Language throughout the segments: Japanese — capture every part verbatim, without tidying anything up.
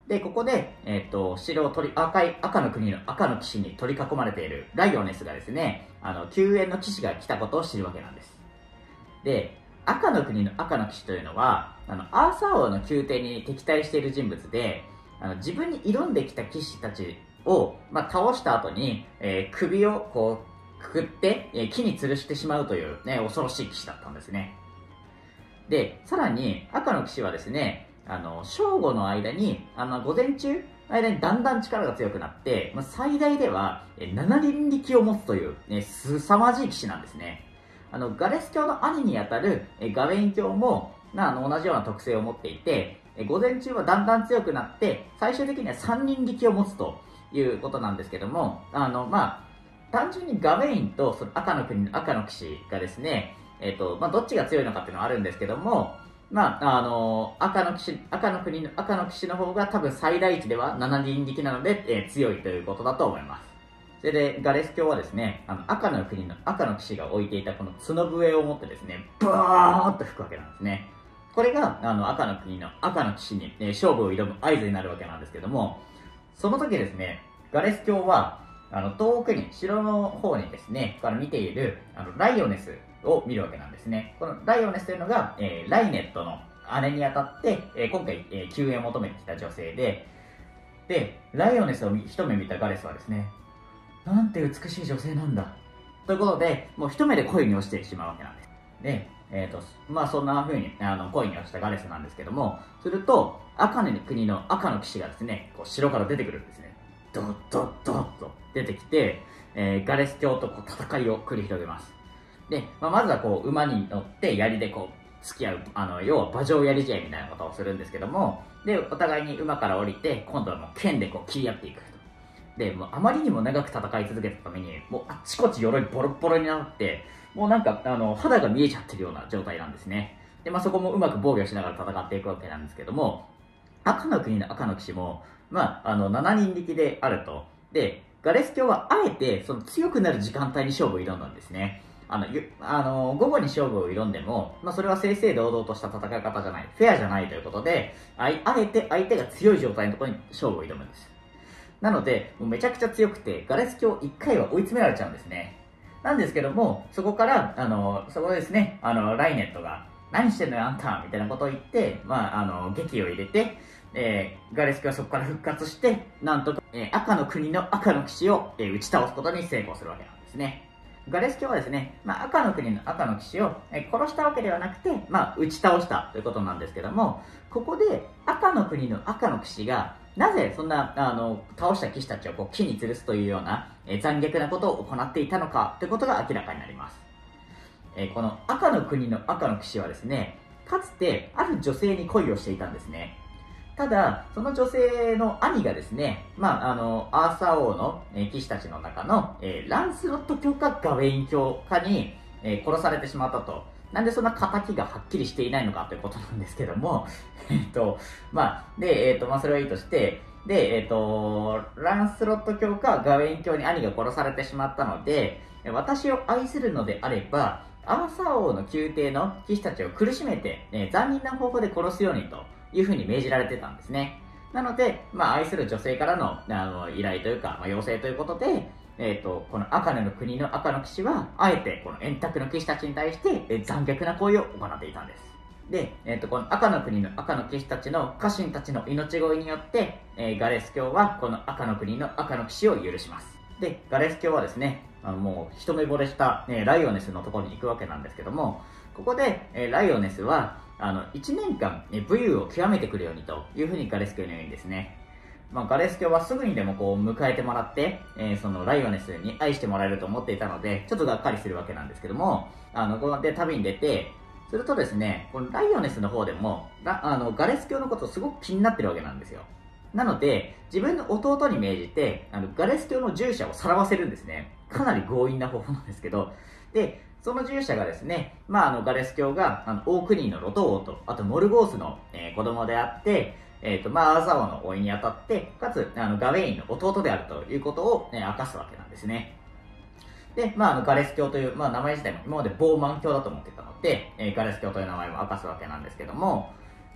で、ここで、えっと、城を取り、赤い、赤の国の赤の騎士に取り囲まれているライオネスがですね、あの、救援の騎士が来たことを知るわけなんです。で、赤の国の赤の騎士というのは、あの、アーサー王の宮廷に敵対している人物で、あの、自分に挑んできた騎士たちを、まあ、倒した後に、えー、首をこう、くくって、えー、木に吊るしてしまうというね、恐ろしい騎士だったんですね。で、さらに、赤の騎士はですね、あの、正午の間に、あの、午前中の間にだんだん力が強くなって、まあ、最大ではなな輪力を持つという、ね、凄まじい騎士なんですね。あの、ガレス教の兄にあたるガウェイン教も、あの、同じような特性を持っていて、午前中はだんだん強くなって、最終的にはさん輪力を持つということなんですけども、あの、まあ、単純にガウェインとその赤の国の赤の騎士がですね、えっと、まあ、どっちが強いのかっていうのはあるんですけども、まあ、あの、赤の騎士、赤の国の赤の騎士の方が多分最大値ではなな輪力なので、えー、強いということだと思います。それで、ガレス教はですね、あの、赤の国の赤の騎士が置いていたこの角笛を持ってですね、ブワーッと吹くわけなんですね。これが、あの、赤の国の赤の騎士に、えー、勝負を挑む合図になるわけなんですけども、その時ですね、ガレス教は、あの、遠くに、城の方にですね、から見ている、あの、ライオネスを見るわけなんですね。このライオネスというのが、えー、ライネットの姉にあたって、えー、今回、えー、救援を求めてきた女性で、で、ライオネスを一目見たガレスはですね、なんて美しい女性なんだ。ということで、もう一目で恋に落ちてしまうわけなんです。で、えっと、まあそんな風にあの恋に落ちたガレスなんですけども、すると、赤の国の赤の騎士がですね、こう城から出てくるんですね。ドッドッドッと出てきて、えー、ガレス教とこう戦いを繰り広げます。で、まあ、まずはこう馬に乗って槍でこう付き合う、あの要は馬上槍試合みたいなことをするんですけども、でお互いに馬から降りて今度はもう剣でこう切り合っていくと。でもうあまりにも長く戦い続けたためにもうあっちこっち鎧ボロボロになって、もうなんかあの肌が見えちゃってるような状態なんですね。で、まあ、そこもうまく防御しながら戦っていくわけなんですけども、赤の国の赤の騎士も、まあ、あのなな輪力であると。でガレス教はあえてその強くなる時間帯に勝負を挑んだんですね。あの、あの午後に勝負を挑んでも、まあ、それは正々堂々とした戦い方じゃない、フェアじゃないということで、ああえて相手が強い状態のところに勝負を挑むんです。なので、もうめちゃくちゃ強くて、ガレス教いっかいは追い詰められちゃうんですね。なんですけども、そこから、あの、そこですね、あの、ライネットが、何してんのよあんたみたいなことを言って、まあ、あの、劇を入れて、えー、ガレス教はそこから復活して、なんとか、えー、赤の国の赤の騎士を、えー、打ち倒すことに成功するわけなんですね。ガレス教はですね、まあ、赤の国の赤の騎士を、えー、殺したわけではなくて、まあ、打ち倒したということなんですけども、ここで赤の国の赤の騎士が、なぜそんなあの倒した騎士たちをこう木に吊るすというような、えー、残虐なことを行っていたのかということが明らかになります。えー、この赤の国の赤の騎士はですね、かつてある女性に恋をしていたんですね。ただ、その女性の兄がですね、まあ、あの、アーサー王の、えー、騎士たちの中の、えー、ランスロット教かガウェイン教かに、えー、殺されてしまったと。なんでそんな仇がはっきりしていないのかということなんですけども、えっと、まあ、で、えっと、まあ、それはいいとして、で、えっと、ランスロット教かガウェイン教に兄が殺されてしまったので、私を愛するのであれば、アーサー王の宮廷の騎士たちを苦しめて、えー、残忍な方法で殺すようにというふうに命じられてたんですね。なので、まあ、愛する女性からの、あの依頼というか、まあ、要請ということで、えーと、この赤の国の赤の騎士は、あえてこの円卓の騎士たちに対して、えー、残虐な行為を行っていたんです。で、えーと、この赤の国の赤の騎士たちの家臣たちの命乞いによって、えー、ガレス教はこの赤の国の赤の騎士を許します。で、ガレス教はですね、あのもう一目惚れした、ね、ライオネスのところに行くわけなんですけども、ここで、えー、ライオネスはあのいちねんかん、ね、武勇を極めてくるようにというふうにガレス教に言うんですね。まあ、ガレス教はすぐにでもこう迎えてもらって、えー、そのライオネスに愛してもらえると思っていたので、ちょっとがっかりするわけなんですけども、あのこので旅に出て、するとですね、このライオネスの方でもあのガレス教のことすごく気になってるわけなんですよ。なので、自分の弟に命じて、あのガレス教の従者をさらわせるんですね。かなり強引な方法なんですけど、で、その従者がですね、まあ、あのガレス教があの大国のロト王と、あとモルゴースの、えー、子供であって、えーとまあ、アーザ王の甥にあたって、かつあのガウェインの弟であるということを、ね、明かすわけなんですね。で、まあ、あのガレス教という、まあ、名前自体も今までボーマン教だと思っていたので、えー、ガレス教という名前も明かすわけなんですけども、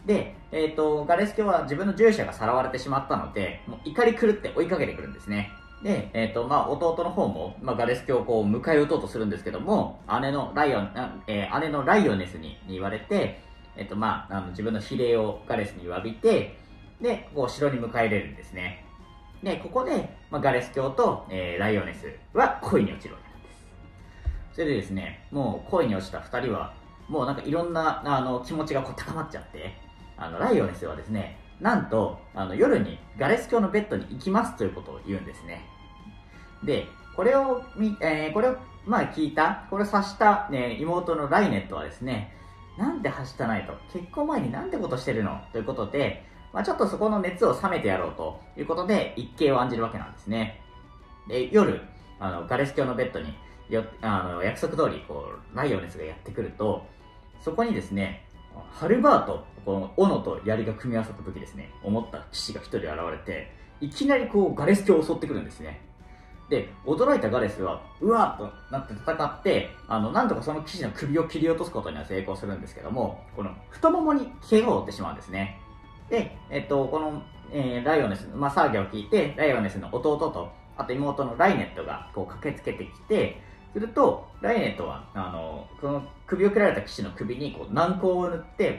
で、えっと、ガレス教は自分の従者がさらわれてしまったので、もう怒り狂って追いかけてくるんですね。で、えっと、まあ、弟の方も、まあ、ガレス教をこう迎え撃とうとするんですけども、姉のライオン、えー、姉のライオネスに言われて、えっと、まあ、あの自分の比例をガレスに詫びて、で、こう城に迎え入れるんですね。で、ここで、まあ、ガレス教と、えー、ライオネスは恋に落ちるわけなんです。それでですね、もう恋に落ちた二人は、もうなんかいろんなあの気持ちがこう高まっちゃって、あのライオネスはですね、なんとあの夜にガレス教のベッドに行きますということを言うんですね。で、これをみ、えー、これをまあ聞いた、これを察した、ね、妹のライネットはですね、なんではしたないと、結婚前になんてことしてるのということで、まあ、ちょっとそこの熱を冷めてやろうということで一計を案じるわけなんですね。で、夜、あのガレス教のベッドによあの約束通りこうライオネスがやってくると、そこにですね、ハルバート、この斧と槍が組み合わさった時ですね、思った騎士が一人現れて、いきなりこうガレス教を襲ってくるんですね。で、驚いたガレスは、うわーっとなって戦って、あの、なんとかその騎士の首を切り落とすことには成功するんですけども、この太ももに怪我を負ってしまうんですね。で、えっと、この、えー、ライオネスの、まあ、騒ぎを聞いて、ライオネスの弟と、あと妹のライネットがこう駆けつけてきて、すると、ライネットは、あの、この首を切られた騎士の首にこう軟膏を塗って、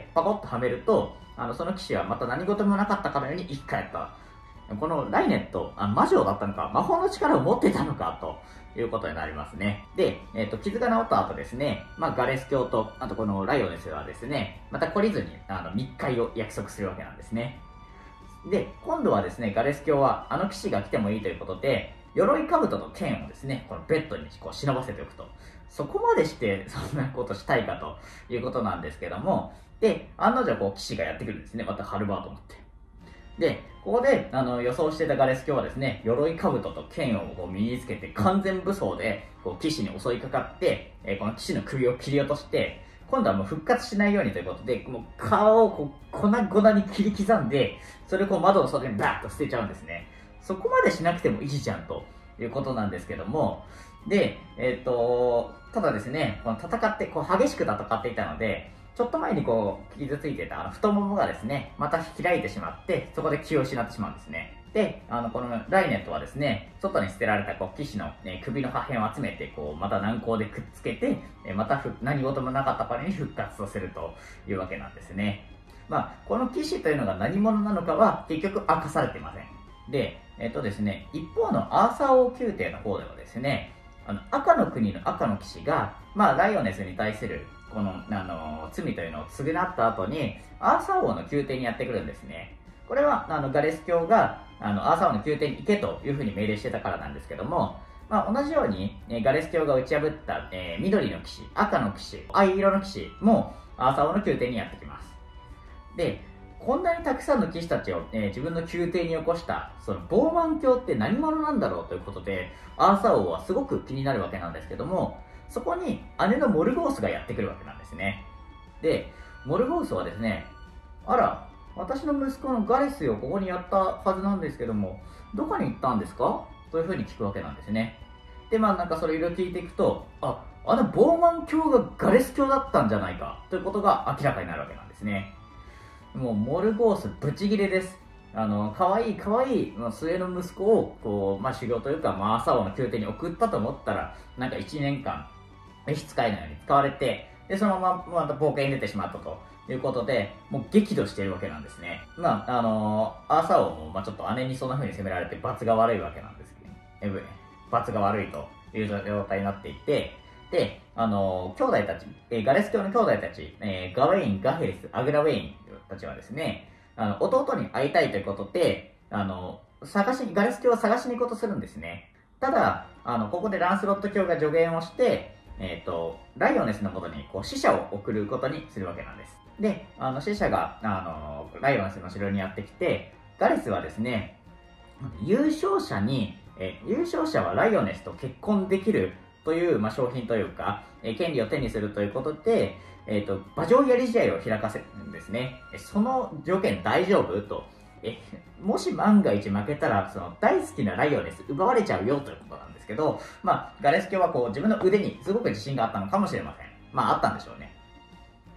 パコッとはめると、あの、その騎士はまた何事もなかったかのように生き返った。このライネット、あ魔女だったのか、魔法の力を持っていたのか、ということになりますね。で、えっと、傷が治った後ですね、まあ、ガレス教と、あとこのライオネスはですね、また懲りずに、あの、密会を約束するわけなんですね。で、今度はですね、ガレス教は、あの騎士が来てもいいということで、鎧兜と剣をですね、このベッドにこう忍ばせておくと。そこまでして、そんなことしたいかということなんですけども、で、案の定こう騎士がやってくるんですね、またハルバート持って。で、ここであの予想していたガレス教はですね、鎧兜と剣をこう身につけて完全武装でこう騎士に襲いかかって、えー、この騎士の首を切り落として、今度はもう復活しないようにということで、もう顔をこう粉々に切り刻んで、それをこう窓の外にバーッと捨てちゃうんですね。そこまでしなくてもいいじゃんということなんですけども、で、えっと、ただですね、この戦って、こう激しく戦っていたので、ちょっと前にこう傷ついてたあの太ももがですね、また開いてしまって、そこで気を失ってしまうんですね。で、あのこのライネットはですね、外に捨てられたこう騎士の、ね、首の破片を集めて、こうまた軟膏でくっつけて、また何事もなかったかのように復活させるというわけなんですね。まあ、この騎士というのが何者なのかは結局明かされていません。で、えっとですね、一方のアーサー王宮廷の方ではですね、あの赤の国の赤の騎士が、まあ、ライオネスに対するこの、あの罪というのを償った後にアーサー王の宮廷にやってくるんですね。これはあのガレス教があのアーサー王の宮廷に行けというふうに命令してたからなんですけども、まあ、同じように、えガレス教が打ち破った、えー、緑の騎士、赤の騎士、藍色の騎士もアーサー王の宮廷にやってきます。で、こんなにたくさんの騎士たちを、えー、自分の宮廷に起こしたそのボーマン教って何者なんだろうということで、アーサー王はすごく気になるわけなんですけども、そこに姉のモルゴースがやってくるわけなんですね。で、モルゴースはですね、あら、私の息子のガレスをここにやったはずなんですけども、どこに行ったんですかというふうに聞くわけなんですね。で、まあなんかそれいろいろ聞いていくと、あ、あのボーマン教がガレス教だったんじゃないかということが明らかになるわけなんですね。もうモルゴースブチギレです。あの、可愛い可愛い末の息子を、こう、まあ修行というか、まあアーサー王の宮廷に送ったと思ったら、なんかいちねんかん、召使いのように使われて、で、そのまままた冒険に出てしまったということで、もう激怒しているわけなんですね。まあ、あのー、アーサー王も、まあちょっと姉にそんな風に責められて罰が悪いわけなんですけど、罰が悪いという状態になっていて、で、あのー、兄弟たち、えー、ガレス教の兄弟たち、えー、ガウェイン、ガヘリス、アグラウェインたちはですね、あの、弟に会いたいということで、あの、探しに、ガレス教を探しに行こうとするんですね。ただ、あの、ここでランスロット教が助言をして、えっと、ライオネスのもとにこう死者を送ることにするわけなんです。で、あの死者があのライオネスの城にやってきて、ガレスはですね、優勝者に、え優勝者はライオネスと結婚できるという、まあ、商品というか、え権利を手にするということで、えっと、馬上やり試合を開かせるんですね。その条件大丈夫と。えもし万が一負けたらその大好きなライオネス奪われちゃうよということなんですけど、まあ、ガレス教はこう自分の腕にすごく自信があったのかもしれません。まああったんでしょうね。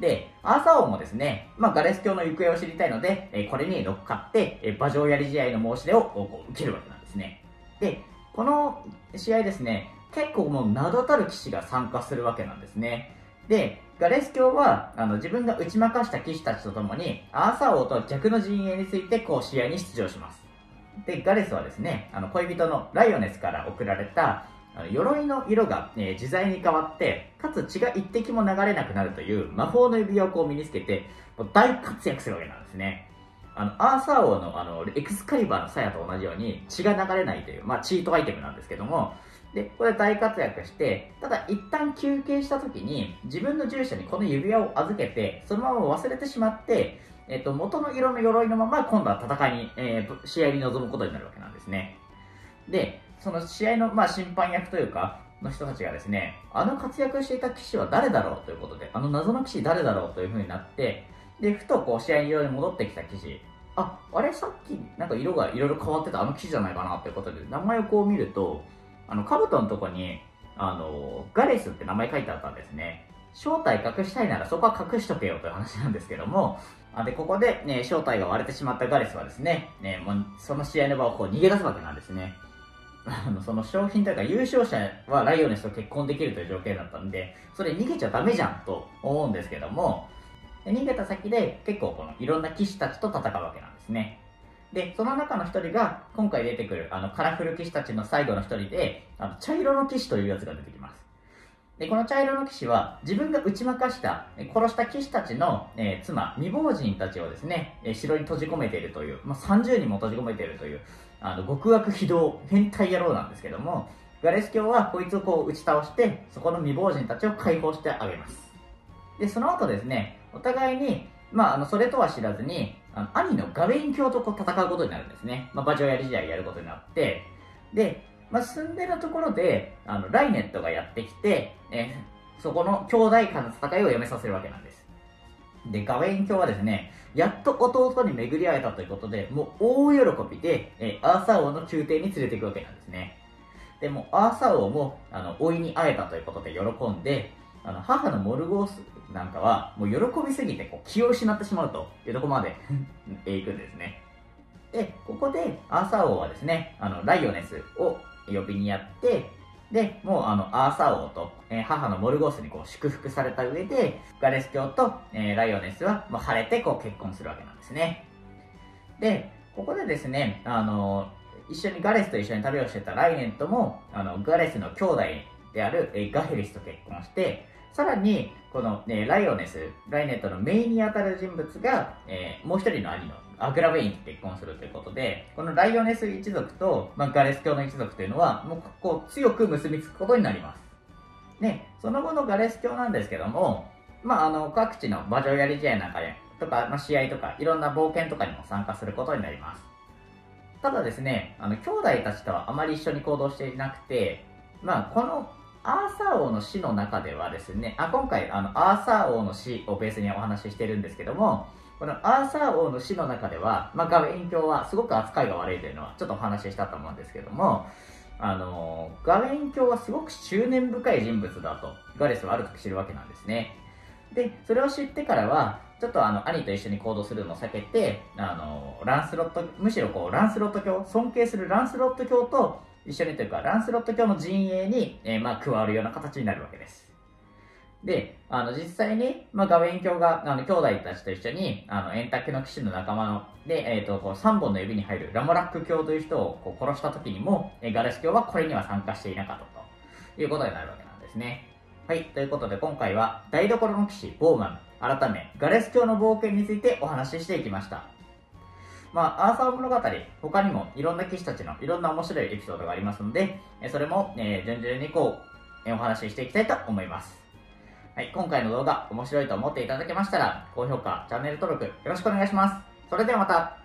で、アーサー王もですね、まあ、ガレス教の行方を知りたいので、えこれに乗っかって、え馬上槍試合の申し出をこう受けるわけなんですね。で、この試合ですね、結構もう名だたる騎士が参加するわけなんですね。で、ガレス教はあの自分が打ち負かした騎士たちと共に、アーサー王と逆の陣営についてこう試合に出場します。で、ガレスはですね、あの恋人のライオネスから贈られたあの鎧の色が、えー、自在に変わって、かつ血が一滴も流れなくなるという魔法の指輪をこう身につけて、もう大活躍するわけなんですね。あのアーサー王のあのエクスカリバーの鞘と同じように血が流れないという、まあ、チートアイテムなんですけども、で、これ大活躍して、ただ一旦休憩した時に自分の従者にこの指輪を預けて、そのまま忘れてしまって、えっと、元の色の鎧のまま今度は戦いに、えー、試合に臨むことになるわけなんですね。で、その試合の、まあ、審判役というか、の人たちがですね、あの活躍していた騎士は誰だろうということで、あの謎の騎士誰だろうという風になって、で、ふとこう試合に戻ってきた騎士、あ、あれさっきなんか色がいろいろ変わってたあの騎士じゃないかなということで、名前をこう見ると、あの、兜のとこに、あの、ガレスって名前書いてあったんですね。正体隠したいならそこは隠しとけよという話なんですけども、で、ここで、ね、正体が割れてしまったガレスはですね、ねもうその試合の場をこう逃げ出すわけなんですね。あのその商品というか優勝者はライオネスと結婚できるという条件だったんで、それ逃げちゃダメじゃんと思うんですけども、逃げた先で結構このいろんな騎士たちと戦うわけなんですね。で、その中の一人が今回出てくるあのカラフル騎士たちの最後の一人で、あの茶色の騎士というやつが出てきます。で、この茶色の騎士は自分が打ち負かした、殺した騎士たちの、えー、妻、未亡人たちをですね、城に閉じ込めているという、まあ、さんじゅうにんも閉じ込めているという、あの極悪非道変態野郎なんですけども、ガレス教はこいつをこう打ち倒して、そこの未亡人たちを解放してあげます。で、その後ですね、お互いに、まあ、あのそれとは知らずに、あの兄のガウェイン教とこう戦うことになるんですね。まあ、馬上槍試合やることになって、で、まあ、進んでるところで、あのライネットがやってきて、えー、そこの兄弟間の戦いをやめさせるわけなんです。で、ガウェイン教はですね、やっと弟に巡り会えたということで、もう大喜びで、えー、アーサー王の宮廷に連れていくわけなんですね。でも、アーサー王も、あの、甥に会えたということで喜んで、あの、母のモルゴースなんかは、もう喜びすぎて、こう、気を失ってしまうというところまで行くんですね。で、ここで、アーサー王はですね、あの、ライオネスを呼びにやって、で、もうあの、アーサー王と、えー、母のモルゴースにこう祝福された上で、ガレス教と、えー、ライオネスはもう晴れてこう結婚するわけなんですね。で、ここでですね、あの、一緒にガレスと一緒に旅をしてたライネットも、あの、ガレスの兄弟である、えー、ガヘリスと結婚して、さらに、この、ね、ライオネス、ライネットの姪にあたる人物が、えー、もう一人の兄のアグラウェインと結婚するということで、このライオネス一族と、まあ、ガレス教の一族というのは、もうこう強く結びつくことになります。で、その後のガレス教なんですけども、まあ、あの、各地の馬上槍試合なんかで、とか、まあ、試合とか、いろんな冒険とかにも参加することになります。ただですね、あの、兄弟たちとはあまり一緒に行動していなくて、まあ、この、アーサー王の死の中ではですね、あ今回あのアーサー王の死をベースにお話ししてるんですけども、このアーサー王の死の中では、まあ、ガウェイン教はすごく扱いが悪いというのはちょっとお話ししたと思うんですけども、あのガウェイン教はすごく執念深い人物だとガレスはある時知るわけなんですね。で、それを知ってからは、ちょっとあの兄と一緒に行動するのを避けて、あのランスロット、むしろこうランスロット教、尊敬するランスロット教と一緒にというか、ランスロット教の陣営に、えー、まあ加わるような形になるわけです。で、あの実際に、まあ、ガウェイン教があの兄弟たちと一緒にあの円卓の騎士の仲間ので、えー、とこうさんぼんの指に入るラモラック教という人をこう殺した時にも、えー、ガレス教はこれには参加していなかったということになるわけなんですね。はい、ということで今回は台所の騎士ボーマン改めガレス教の冒険についてお話ししていきました。まあ、アーサー物語、他にもいろんな騎士たちのいろんな面白いエピソードがありますので、それも、えー、順々にこう、お話ししていきたいと思います。はい、今回の動画面白いと思っていただけましたら、高評価、チャンネル登録よろしくお願いします。それではまた。